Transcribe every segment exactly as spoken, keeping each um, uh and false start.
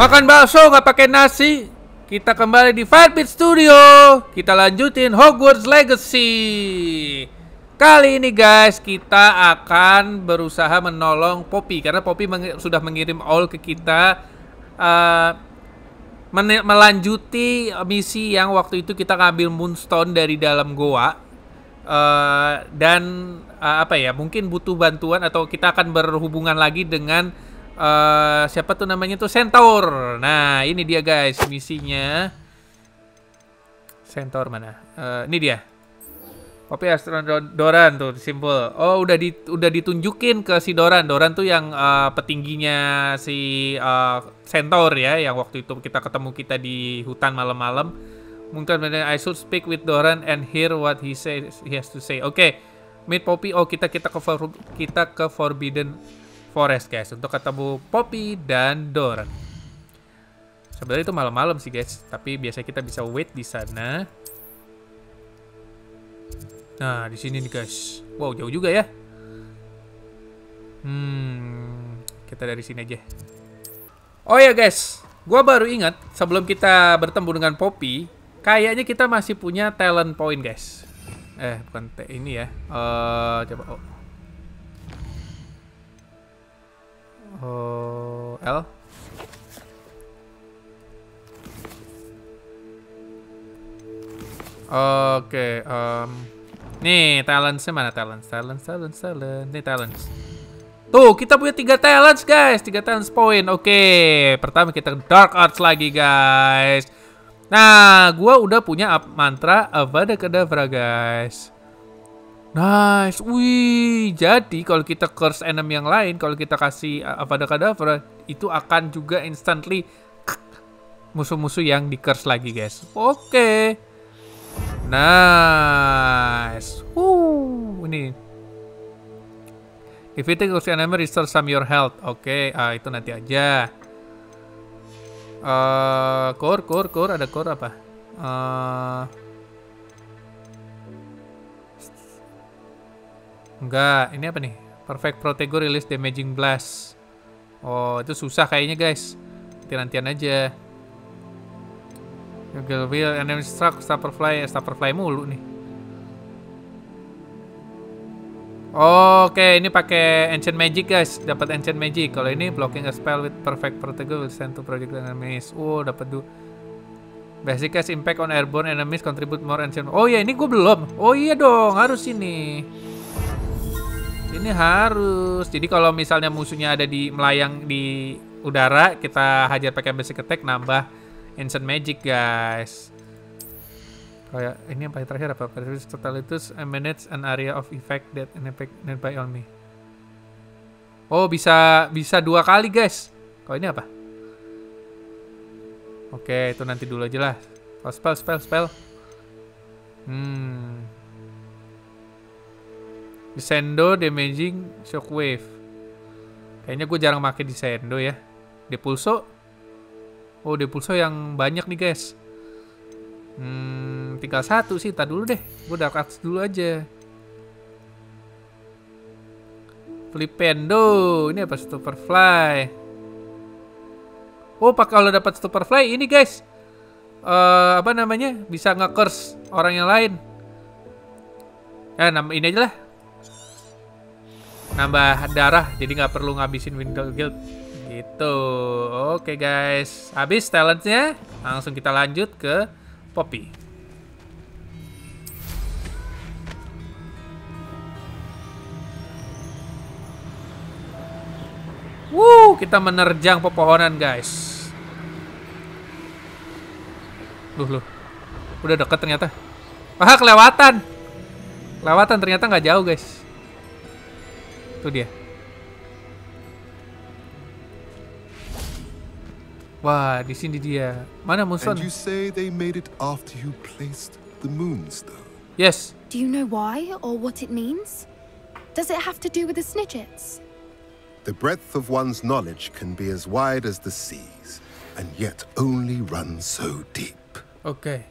Makan bakso nggak pakai nasi. Kita kembali di Firebit Studio. Kita lanjutin Hogwarts Legacy. Kali ini guys, kita akan berusaha menolong Poppy karena Poppy meng sudah mengirim owl ke kita, uh, melanjuti misi yang waktu itu kita ngambil Moonstone dari dalam goa, uh, dan uh, apa ya, mungkin butuh bantuan atau kita akan berhubungan lagi dengan uh, siapa tuh namanya tuh Centaur. Nah ini dia guys misinya. Centaur mana? Uh, ini dia. Poppy Astronaut Doran tuh simbol. Oh udah di, udah ditunjukin ke si Doran. Doran tuh yang uh, petingginya si uh, Centaur ya, yang waktu itu kita ketemu kita di hutan malam-malam. Mungkin I should speak with Doran and hear what he says he has to say. Oke, okay. Meet Poppy. Oh kita kita ke kita ke Forbidden Forest guys untuk ketemu Poppy dan Doran. Sebenarnya itu malam-malam sih guys, tapi biasanya kita bisa wait di sana. Nah, di sini nih guys. Wow, jauh juga ya. Hmm, kita dari sini aja. Oh ya guys, gua baru ingat sebelum kita bertemu dengan Poppy, kayaknya kita masih punya talent point guys. Eh, bukan T ini ya. Uh, coba oh. Oh, L. Oke, okay, um nih, talentsnya mana? Talents, talents, talents, talents. Nih, talents. Tuh, kita punya tiga talents, guys. Tiga talents point. Oke, okay. Pertama kita Dark Arts lagi, guys. Nah, gua udah punya mantra Avada Kedavra, guys. Nice. Wih, jadi kalau kita curse enemy yang lain, kalau kita kasih Avada Kedavra, itu akan juga instantly musuh-musuh yang di curse lagi, guys. Oke. Okay. Nice. Woo, ini. If you take curse enemy, restore some your health. Oke, okay. ah, itu nanti aja. Uh, core, core, core. Ada core apa? Uh, enggak, ini apa nih? Perfect Protego release damaging blast. Oh, itu susah kayaknya guys. Nanti-nantian aja. Google Wheel, enemy struck, Starfly, Starfly mulu nih. Oke, ini pakai Ancient Magic guys, dapat Ancient Magic. Kalau ini blocking a spell with perfect protego will send to project enemies. Oh, dapat tuh. Basic cast impact on airborne enemies contribute more ancient. Oh ya, ini gue belum. Oh iya dong, harus ini. Ini harus. Jadi kalau misalnya musuhnya ada di melayang di udara, kita hajar pakai basic attack, nambah Ancient Magic guys. Kayak ini yang paling terakhir apa? Totalitas emanates an area of effect that impacted by on me. Oh bisa bisa dua kali guys. Kalau ini apa? Oke itu nanti dulu aja lah. Oh, spell spell spell. Hmm. Descendo damaging shockwave. Kayaknya gue jarang pakai Descendo ya. Depulso. Oh, Depulso yang banyak nih guys. Hmm, tinggal satu sih. Tadi dulu deh. Gue udah cut dulu aja. Flipendo. Ini apa? Superfly. Oh, pak kalau dapat Superfly ini guys. Uh, apa namanya? Bisa nge-curse orang yang lain. Ya, nambah ini aja lah. Nambah darah. Jadi nggak perlu ngabisin Window Guild. Gitu. Oke guys, habis talentnya, langsung kita lanjut ke Poppy. Wuh, kita menerjang pepohonan guys. Loh loh, udah deket ternyata. Wah kelewatan, kelewatan ternyata nggak jauh guys. Tuh dia. Wah, di sini dia. Mana Moonstone? And you say they made it after you placed the Moonstone? Yes. Do you know why or what it means? Does it have to do with the Snidgets? The breadth of one's knowledge can be as wide as the seas, and yet only run so deep. Okay.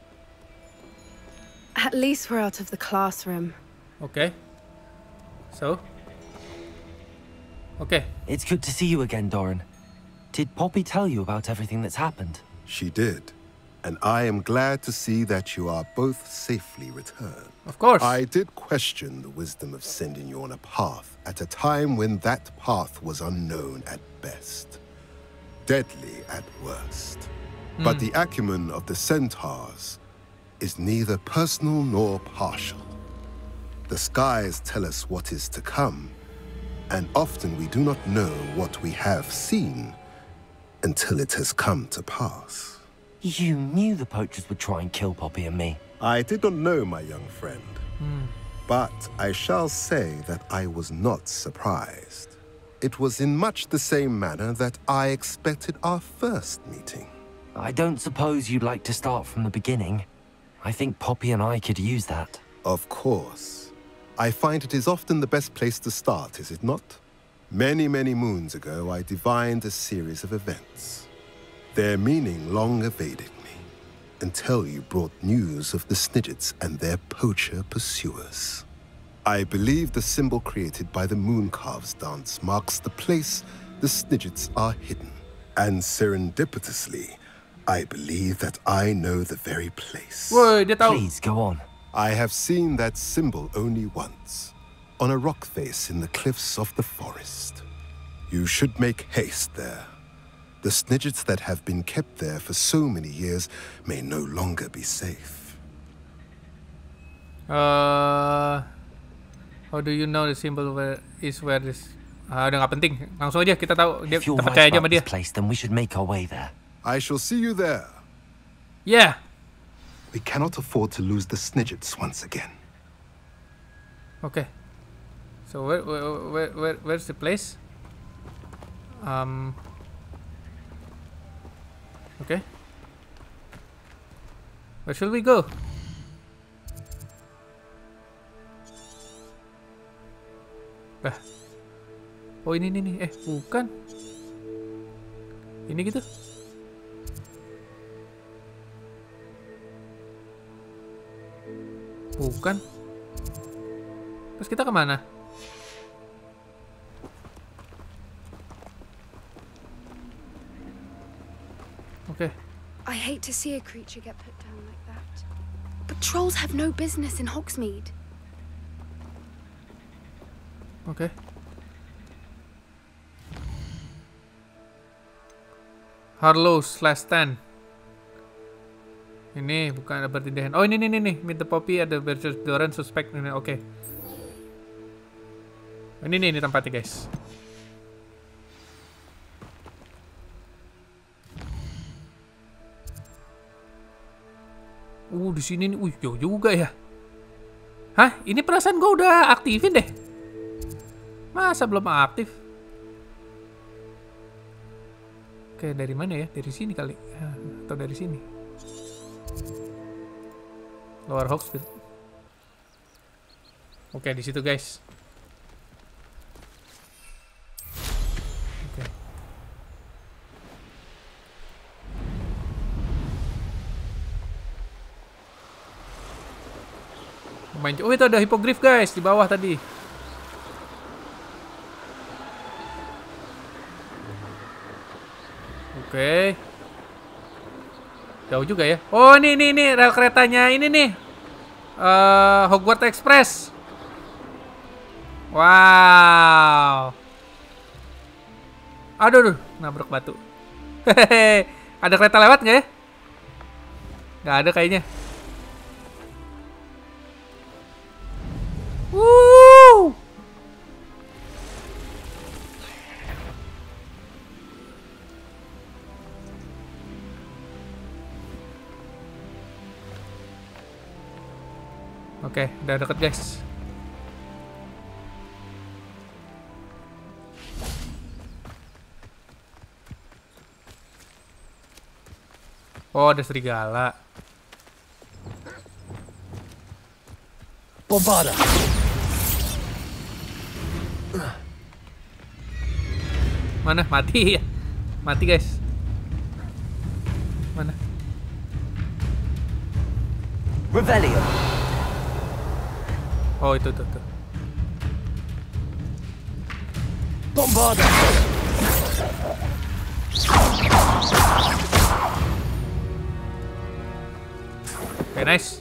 At least we're out of the classroom. Okay. So? Okay. It's good to see you again, Doran. Did Poppy tell you about everything that's happened? She did. And I am glad to see that you are both safely returned. Of course. I did question the wisdom of sending you on a path at a time when that path was unknown at best, deadly at worst. Mm. But the acumen of the centaurs is neither personal nor partial. The skies tell us what is to come, and often we do not know what we have seen until it has come to pass. You knew the poachers would try and kill Poppy and me. I did not know, my young friend. Mm. But I shall say that I was not surprised. It was in much the same manner that I expected our first meeting. I don't suppose you'd like to start from the beginning. I think Poppy and I could use that. Of course. I find it is often the best place to start, is it not? Many, many moons ago, I divined a series of events. Their meaning long evaded me, until you brought news of the Snidgets and their poacher pursuers. I believe the symbol created by the Mooncalves dance marks the place the Snidgets are hidden. And serendipitously, I believe that I know the very place. Please, go on. I have seen that symbol only once, on a rock face in the cliffs of the forest. You should make haste there. The Snidgets that have been kept there for so many years may no longer be safe. Uh, how do you know the symbol where is where this? Ah, udah nggak penting. Langsung aja kita tahu dia, kita percaya aja sama dia. Place, then we should make our way there. I shall see you there. Yeah. We cannot afford to lose the Snidgets once again. Okay. So where where where, where where's the place? Um. Okay. Where should we go? Bah. Oh ini nih nih. Eh bukan. Ini gitu. Bukan. Terus kita kemana? Okay. I hate to see a creature get put down like that. But trolls have no business in Hogsmeade. Okay. Harlow slash ten. Ini bukan ada pertindahan. Oh ini nih nih nih. Meet the Poppy ada versus Doran suspect ini. Oke. Okay. Ini nih ini tempatnya guys. Uh di sini nih. Wih jauh juga ya. Hah? Ini perasaan gue udah aktifin deh. Masa belum aktif? Oke dari mana ya? Dari sini kali. Atau dari sini? Lower Hogsmeade. Oke, di situ guys. Oke. Main. Oh, itu ada hippogriff guys di bawah tadi. Oke. Jauh juga ya. Oh, ini nih nih rel keretanya ini nih. Uh, Hogwarts Express. Wow. Aduh, aduh, nabrak batu. Hehehe. Ada kereta lewat nggak ya? Nggak ada kayaknya. Woo. Oke, udah deket guys. Oh, ada serigala. Bombarda. Mana? Mati ya? Mati guys. Mana? Revelio. Oh itu tuh tuh. Bombarda. okay, nice.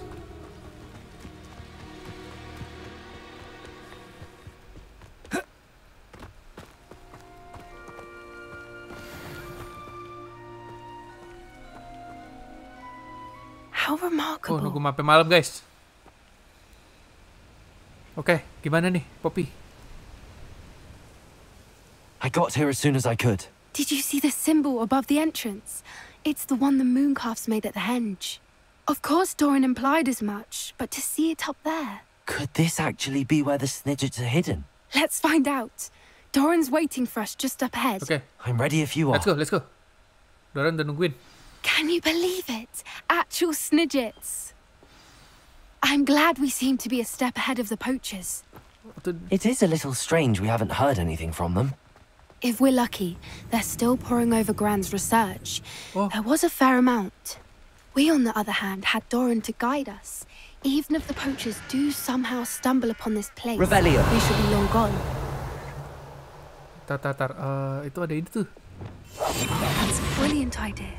How Oh, remarkable. nunggu sampai malam, guys. Oke, okay, gimana nih, Poppy? I got here as soon as I could. Did you see the symbol above the entrance? It's the one the mooncalves made at the henge. Of course Doran implied as much, but to see it up there... Could this actually be where the Snidgets are hidden? Let's find out. Doran's waiting for us just up ahead. Oke, okay, I'm ready if you are. let's go, let's go. Doran udah nungguin. Can you believe it? Actual Snidgets. I'm glad we seem to be a step ahead of the poachers. It is a little strange we haven't heard anything from them. If we're lucky, they're still poring over Gran's research. Oh. There was a fair amount. We, on the other hand, had Doran to guide us. Even if the poachers do somehow stumble upon this place, Revelio. we should be long gone. Tar, tar, tar. Uh, itu ada ini tuh. That's a brilliant idea.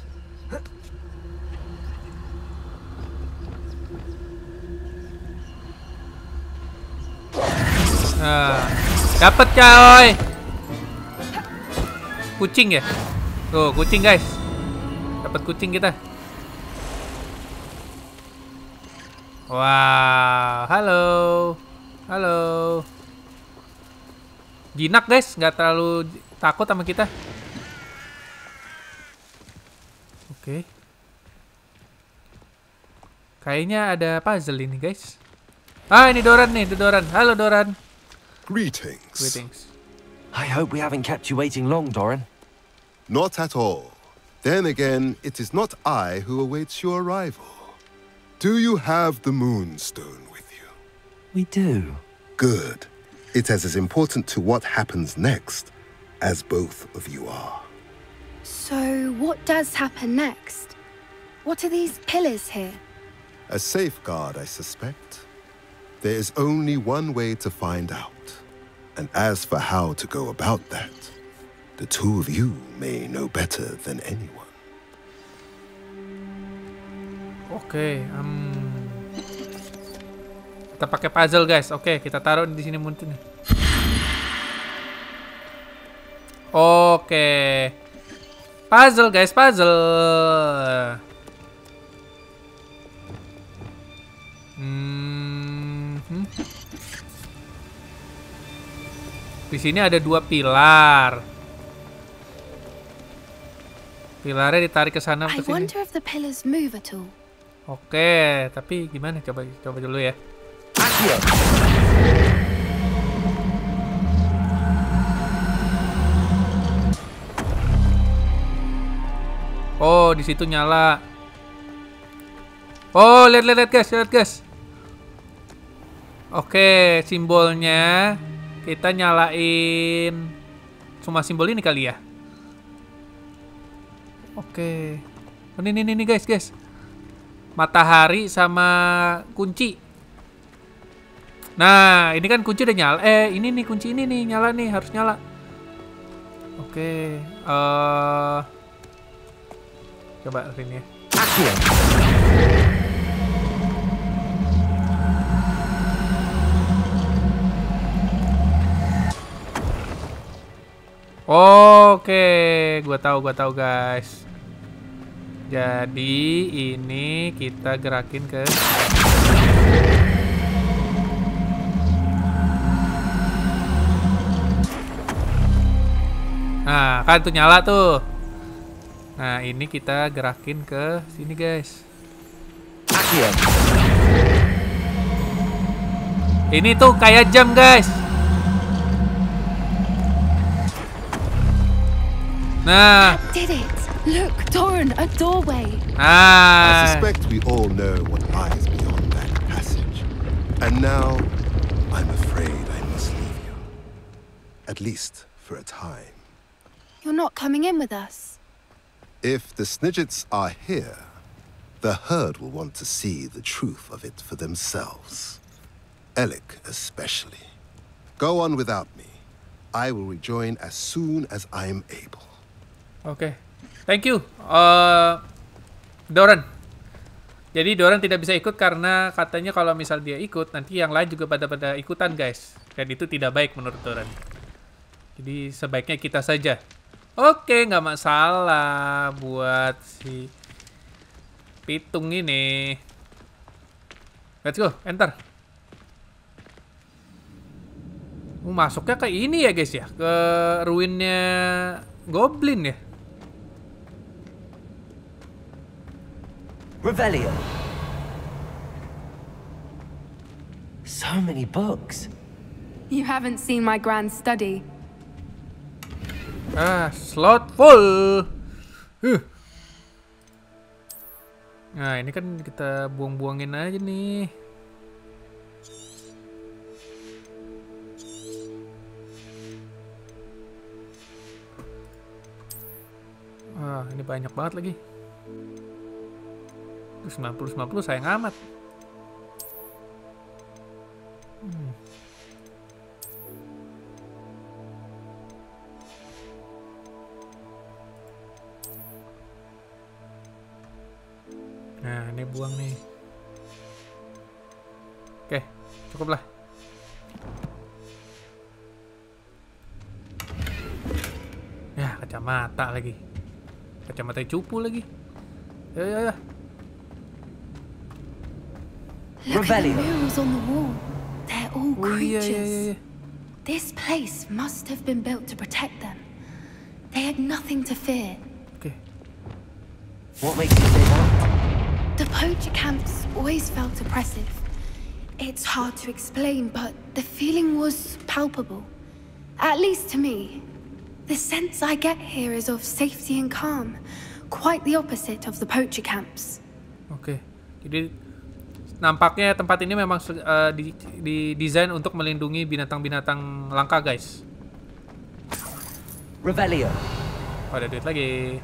Nah, dapat coy. Kucing ya? Tuh, kucing guys. Dapat kucing kita. Wow, halo. Halo. Jinak guys, nggak terlalu takut sama kita. Oke. Kayaknya ada puzzle ini guys. Ah, ini Doran nih, itu Doran. Halo Doran. Greetings. Greetings. I hope we haven't kept you waiting long, Doran. Not at all. Then again, it is not I who awaits your arrival. Do you have the Moonstone with you? We do. Good. It is as important to what happens next as both of you are. So, what does happen next? What are these pillars here? A safeguard, I suspect. There is only one way to find out. And as for how to go about that, the two of you may know better than anyone. Oke, okay, um, kita pakai puzzle guys. Oke, okay, kita taruh di sini mungkin. Oke, okay. Puzzle guys, puzzle. Hmm. Di sini ada dua pilar. Pilarnya ditarik ke sana ke I sini. wonder if the pillars move at all. Oke, tapi gimana? Coba coba dulu ya. Oh, di situ nyala. Oh, lihat lihat guys, lihat guys. Oke, simbolnya kita nyalain cuma simbol ini kali ya. Oke. Oh, ini ini ini guys, guys. Matahari sama kunci. Nah, ini kan kunci udah nyala. Eh, ini nih kunci ini nih nyala nih, harus nyala. Oke, eh uh, coba ini ya. Oke, gua tahu, gua tahu guys. Jadi ini kita gerakin ke. Nah, kan tuh nyala tuh. Nah, ini kita gerakin ke sini guys. Ini tuh kayak jam guys. Nah, Did it? Look, Doran, a doorway. I nah. suspect we all know what lies beyond that passage. And now, I'm afraid I must leave you. At least for a time. You're not coming in with us. If the Snidgets are here, the herd will want to see the truth of it for themselves. Alec especially. Go on without me. I will rejoin as soon as I am able. Oke, okay. Thank you, uh, Doran. Jadi Doran tidak bisa ikut karena katanya kalau misal dia ikut, nanti yang lain juga pada-pada ikutan, guys. Dan itu tidak baik menurut Doran. Jadi sebaiknya kita saja. Oke, nggak masalah buat si pitung ini. Let's go, enter. Uh, masuknya ke ini ya, guys ya. Ke ruinnya Goblin ya. Revelio. So many books. You haven't seen my grand study. Ah, slot full. Huh. Nah, ini kan kita buang-buangin aja nih. Ah, ini banyak banget lagi. sembilan puluh sembilan puluh sayang amat. Hmm. Nah, ini buang nih. Oke, cukup lah. Ya, kacamata lagi. Kacamata cupu lagi. Ya, ya, ya. Look at the murals on the wall. They're all Oh, iya, creatures. iya, iya, iya. This place must have been built to protect them. They had nothing to fear. Oke. What makes you say that? The poacher camps always felt oppressive. It's hard to explain, but the feeling was palpable. At least to me. The sense I get here is of safety and calm. Quite the opposite of the poacher camps. Oke. Jadi nampaknya tempat ini memang uh, di, di desain untuk melindungi binatang-binatang langka, guys. Revelio. Oh, ada duit lagi.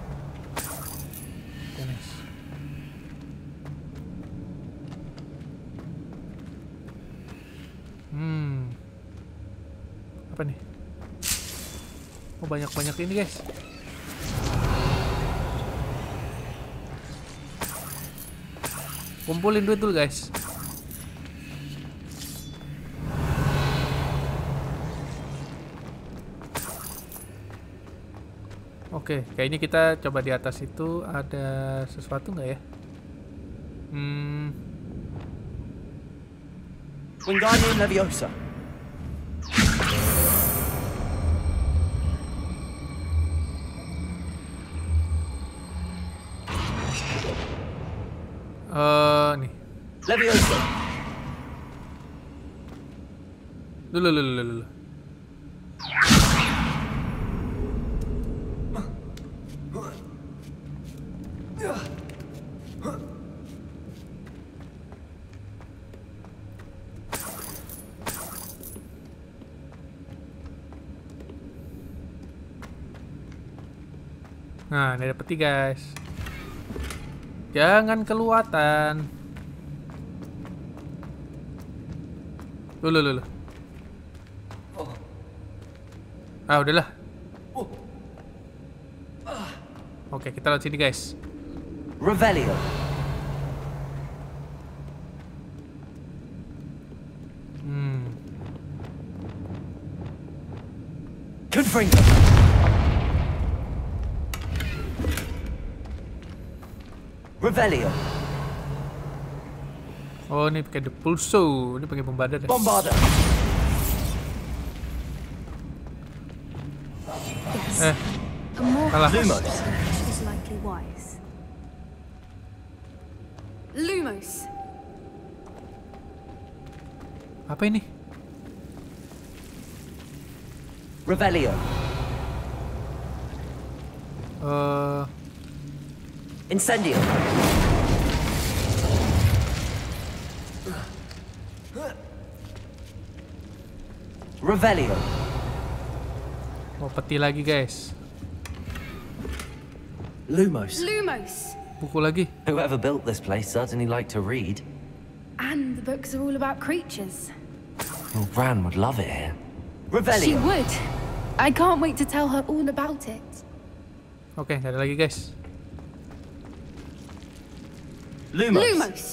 Nice. Hmm. Apa nih? Oh, banyak-banyak ini, guys. Kumpulin duit dulu, guys. Oke, kayaknya kita coba di atas itu ada sesuatu nggak ya? Hmm. Wingardium Leviosa. Eh, nih. Leviosa. Dulu, dulu, dulu, dulu. Nah, ini ada peti, guys. Jangan kelewatan. Dulu, dulu. Ah, udahlah. Oke, kita lihat sini, guys. Revelio. Hmm. Confringo. Revelio. Oh, ini pakai the pulso. Ini pakai bombarda deh. Bombarda. Yes. Eh, A more Salah. cautious approach is likely wise. Lumos. apa ini? Revelio. Eh, Incendio. Revelio. oh, peti lagi, guys. Lumos. Lumos. Buku lagi. Whoever built this place certainly liked to read. And the books are all about creatures. Well, Bran would love it here. She Revelio. would. I can't wait to tell her all about it. Oke, nggak ada lagi, guys. Lumos. Lumos.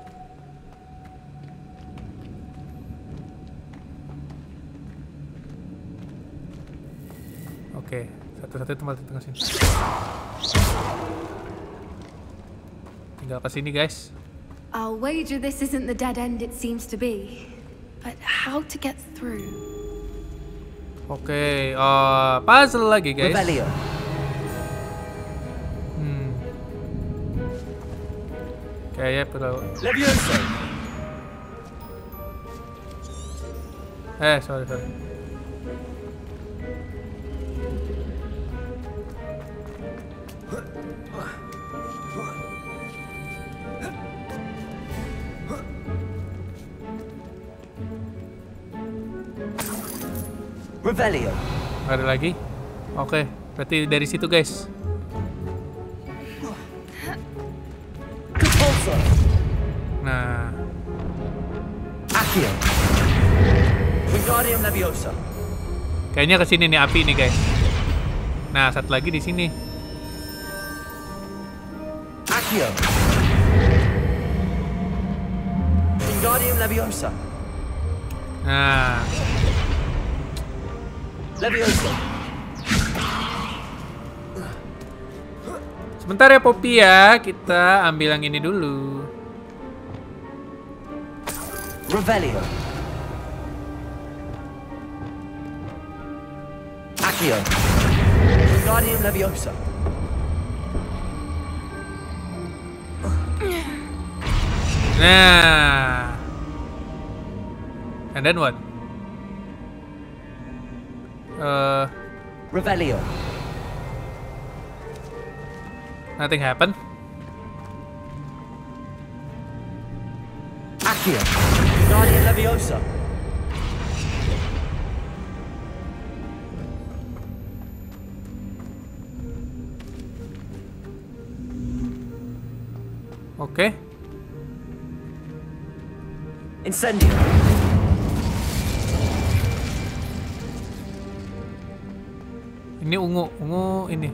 Oke, satu-satu tempat di tengah sini. Tinggal ke sini, guys. I'll wager this isn't the dead end it seems to be. But how to get through? Oke, uh, puzzle lagi, guys. Revelio. Hmm. Kayaknya perlu. Levioso. Eh, sorry, sorry. Revelio. Ada lagi? Oke, berarti dari situ, guys. Repulsor. Nah, Accio. Wingardium Leviosa. kayaknya ke sini nih api nih, guys. Nah, satu lagi di sini. Accio. Wingardium Leviosa. Nah, Leviosa. sebentar ya Poppy ya, kita ambil yang ini dulu. Revelio. Accio. Wingardium Leviosa. Nah, and then what? Uh, Revelio. nothing happened. Accio. Wingardium Leviosa. Oke. Incendio. Ini ungu, ungu ini.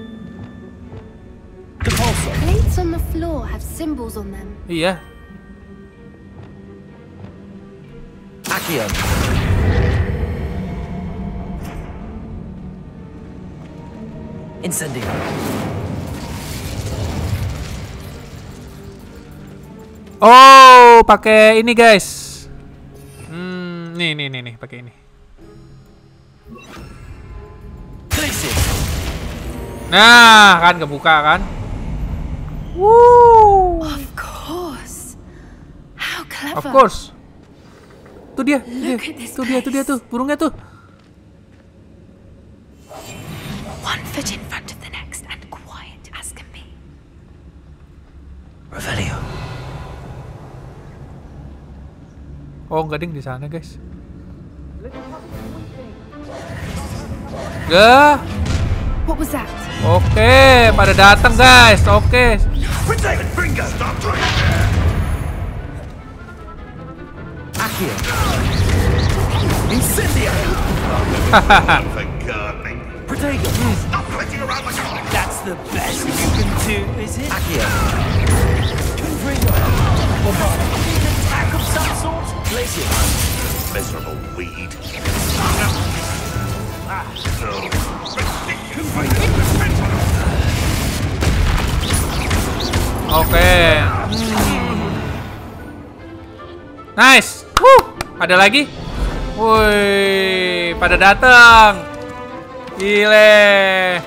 Repulsor. Plates on the floor have symbols on them. Iya. Accio. Incendio. Oh, pakai ini, guys. Hmm, nih, nih, nih, nih, pakai ini. Glacius. Nah, kan kebuka kan? Woo. Of course. How clever. Of course. Tuh dia, tuh dia, Look at this tuh dia, tuh dia tuh, burungnya tuh. One foot in front of the next and quiet as can be. Revelio. Oh, enggak ding di sana, guys. Gah. What was that? Oke, pada datang, guys. Oke. Accio. Incendio. For gardening. Protego. Stop flitting around like a... That's the best you can do, is it? Accio. Confringo. An attack of some sort? Glacius. Miserable weed. Oke. Hmm. Nice. Wuh, ada lagi? Woi, pada datang. Gile.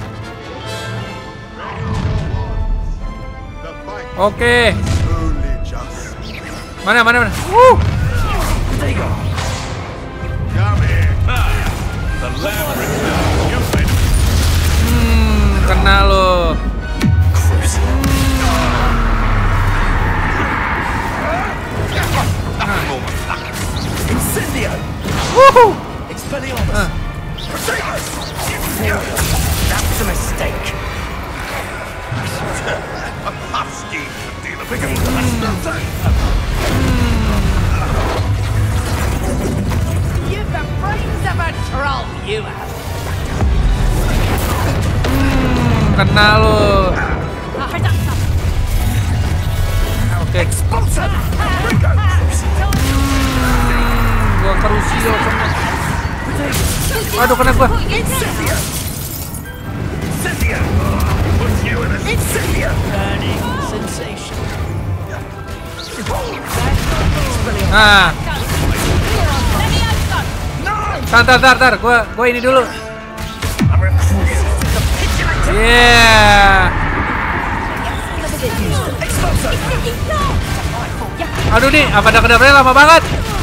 Oke. Only just. Mana, mana, mana? Wuh. Protego. Come here. Ah, the labyrinth. You find Hmm, kena lo. Incendio. Woohoo. Expelliarmus. Ah. That was a mistake. a puff scheme to deal with. You've the brains of a troll, you have. Kena lo. Oke. Gua Crucio kena. Aduh, kena gua. Nah. Tar, tar, tar, gua, gua ini dulu. Yeah. Aduh nih, apa ada kedapnya lama banget.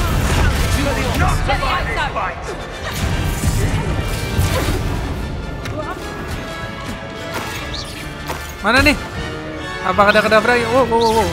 Mana nih? Apa ada kedapnya? Wow, wow, wow.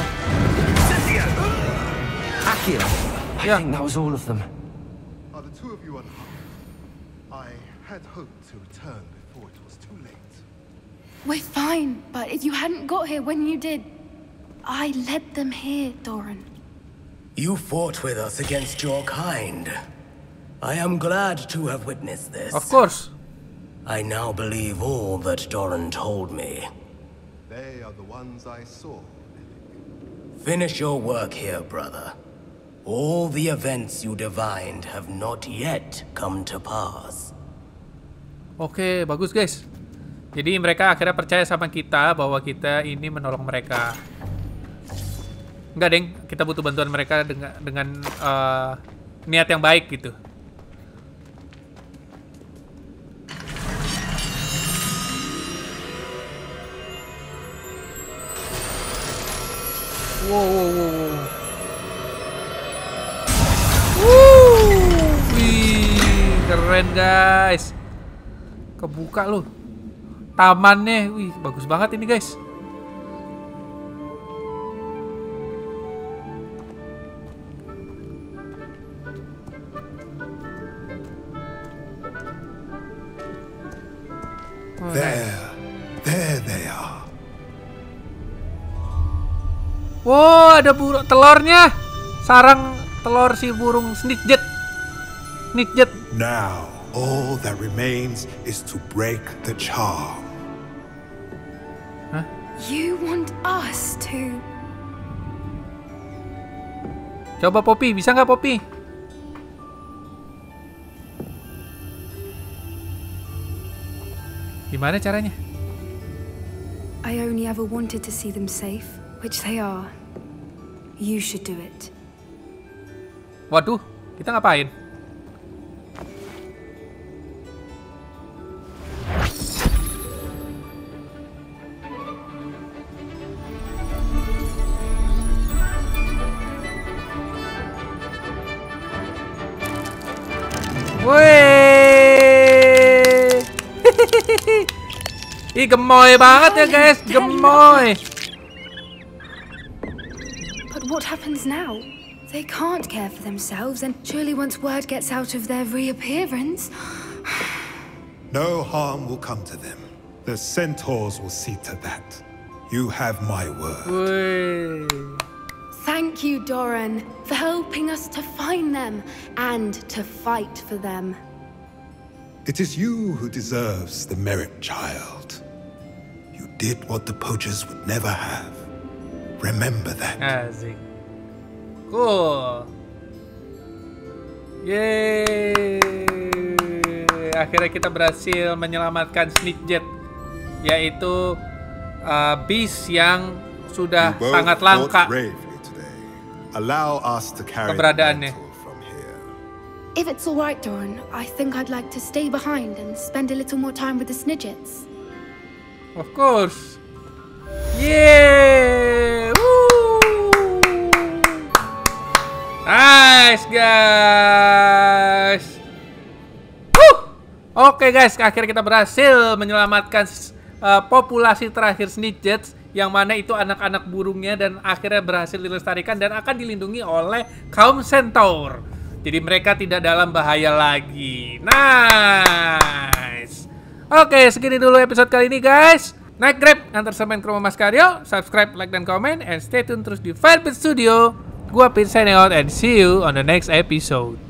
Akira, I Yeah. think that was all of them. Are the two of you unharmed? I had hoped to return before it was too late. We're fine, but if you hadn't got here when you did, I led them here, Doran. You fought with us against your kind. I am glad to have witnessed this. Of course. I now believe all that Doran told me. They are the ones I saw. Finish your work here, brother. All the events you divined have not yet come to pass. Oke, bagus guys. Jadi mereka akhirnya percaya sama kita bahwa kita ini menolong mereka. Enggak, Deng. Kita butuh bantuan mereka dengan dengan uh, niat yang baik gitu. Wow, wow, wow, wow. Wuh, wih, keren guys. Kebuka loh. Tamannya, wih, bagus banget ini guys. There, there they are. Wow, ada burung telurnya. Sarang telur si burung Snitjet. Snitjet. Now, all that remains is to break the charm. You want us to... Coba Poppy, bisa nggak Poppy? Gimana caranya? I only ever wanted to see them safe, which they are. You should do it. Waduh, kita ngapain? Wih, ih gemoy banget ya guys, gemoy. But what happens now? They can't care for themselves, and surely once word gets out of their reappearance... No harm will come to them. The centaurs will see to that. You have my word. Wih. Thank you, Doran, for helping us to find them and to fight for them. It is you who deserves the merit, child. You did what the poachers would never have. Remember that. Asik. Cool. Yeay. Akhirnya kita berhasil menyelamatkan Snitjet, yaitu uh, beast yang sudah You both sangat fought langka bravely today. Allow us to carry the keberadaannya. mantle from here. If it's all right, Doran, I think I'd like to stay behind and spend a little more time with the Snidgets. Of course. Yeah. Woo. Nice guys. Woo. Oke guys, akhirnya kita berhasil menyelamatkan uh, populasi terakhir Snidgets, yang mana itu anak-anak burungnya, dan akhirnya berhasil dilestarikan dan akan dilindungi oleh kaum centaur. Jadi mereka tidak dalam bahaya lagi. Nice. Oke, segini dulu episode kali ini guys. Naik Grab, antar semen ke rumah Mas Karyo. Subscribe, like, dan komen. And stay tune terus di Firebird Studio. Gua Pin signing out and see you on the next episode.